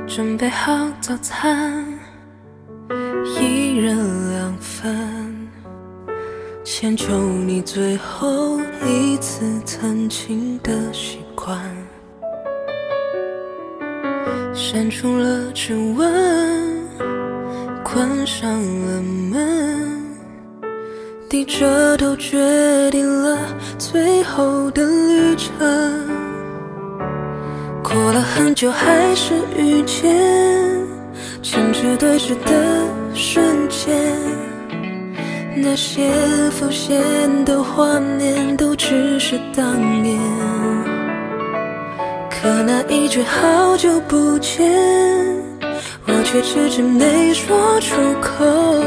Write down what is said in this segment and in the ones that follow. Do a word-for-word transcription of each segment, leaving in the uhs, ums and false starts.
准备好早餐，一人两份，迁就你最后一次曾经的习惯，删除了指纹，关上了门，低着头决定了最后的旅程。过了很久还是遇见，坚持对视的瞬间，那些浮现的画面都只是当年。可那一句好久不见，我却迟迟没说出口。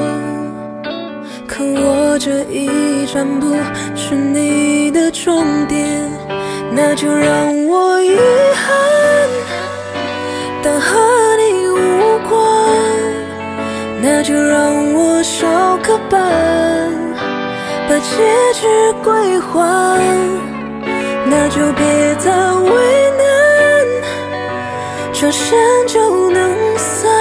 可我这一站不是你的终点，那就让我遗憾当和你无关，那就让我少个伴，把结局归还，那就别再为难，转身就能散，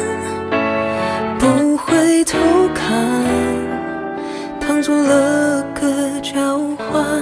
不回头看，当作了个交换。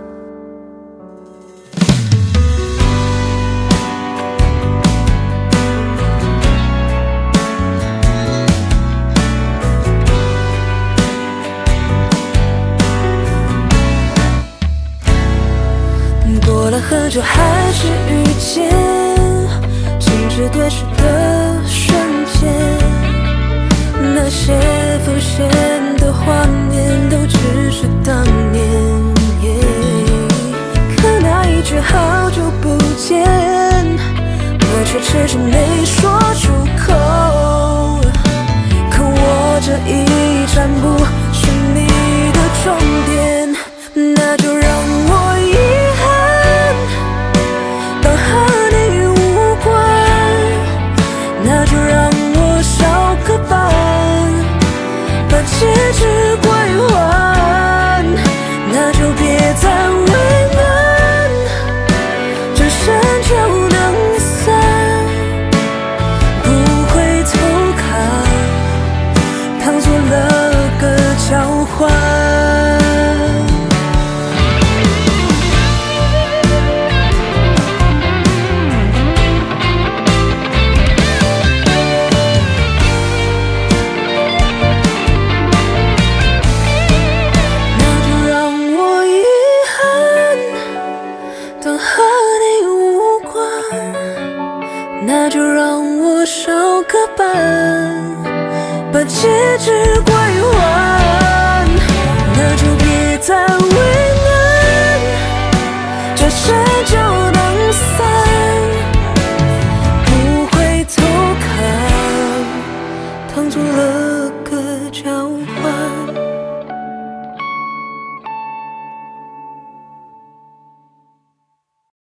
过了很久还是遇见，坚持对视的瞬间，那些浮现的画面都只是当年。可那一句好久不见，我却迟迟没说